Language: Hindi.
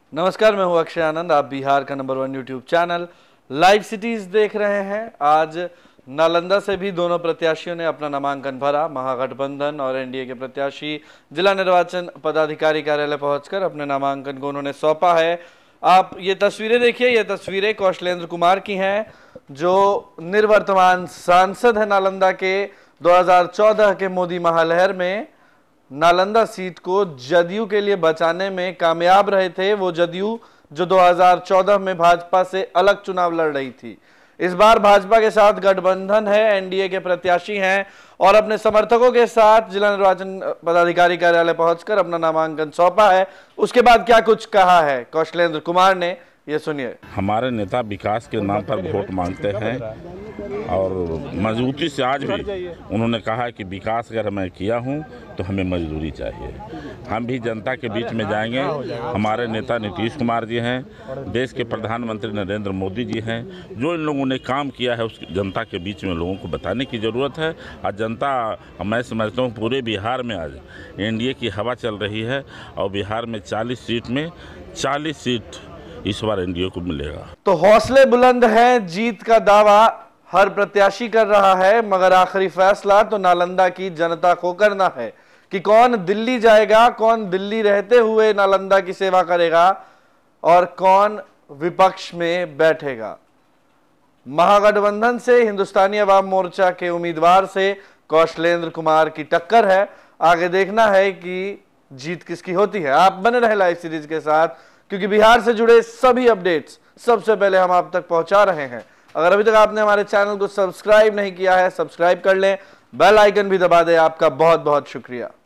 नमस्कार, मैं हूं अक्षय आनंद। आप बिहार का number 1 YouTube channel live cities देख रहे हैं। आज नालंदा से भी दोनों प्रत्याशियों ने अपना नामांकन भरा। महागठबंधन और एनडीए के प्रत्याशी जिला निर्वाचन पदाधिकारी कार्यालय पहुंचकर अपने नामांकन को उन्होंने सौंपा है। आप ये तस्वीरें देखिए, ये तस्वीरें कौशलेंद्र कुमार की हैं, जो निर्वर्तमान सांसद है नालंदा के। 2014 के मोदी महालहर में नालंदा सीट को जदयू के लिए बचाने में कामयाब रहे थे। वो जदयू जो 2014 में भाजपा से अलग चुनाव लड़ रही थी। इस बार भाजपा के साथ गठबंधन है, एनडीए के प्रत्याशी हैं और अपने समर्थकों के साथ जिला निर्वाचन पदाधिकारी कार्यालय पहुंचकर अपना नामांकन सौंपा है। उसके बाद क्या कुछ कहा है कौशलेंद्र कुमार ने, ये सुनिए। हमारे नेता विकास के नाम पर वोट मांगते हैं और मजबूती से आज भी उन्होंने कहा कि विकास अगर मैं किया हूं तो हमें मजदूरी चाहिए। हम भी जनता के बीच में जाएंगे। हमारे नेता नीतीश कुमार जी हैं, देश के प्रधानमंत्री नरेंद्र मोदी जी हैं। जो इन लोगों ने काम किया है उस जनता के बीच में लोगों को बताने की ज़रूरत है। और जनता, मैं समझता हूँ पूरे बिहार में आज एनडीए की हवा चल रही है और बिहार में 40 सीट में 40 सीट इस बार एनडीए को मिलेगा। तो हौसले बुलंद हैं, जीत का दावा हर प्रत्याशी कर रहा है, मगर आखिरी फैसला तो नालंदा की जनता को करना है कि कौन दिल्ली जाएगा, कौन दिल्ली रहते हुए नालंदा की सेवा करेगा और कौन विपक्ष में बैठेगा। महागठबंधन से हिंदुस्तानी अवाम मोर्चा के उम्मीदवार से कौशलेंद्र कुमार की टक्कर है। आगे देखना है कि जीत किसकी होती है। आप बने रहे लाइव सीरीज के साथ, क्योंकि बिहार से जुड़े सभी अपडेट्स सबसे पहले हम आप तक पहुंचा रहे हैं। अगर अभी तक आपने हमारे चैनल को सब्सक्राइब नहीं किया है, सब्सक्राइब कर लें, बेल आइकन भी दबा दें। आपका बहुत बहुत शुक्रिया।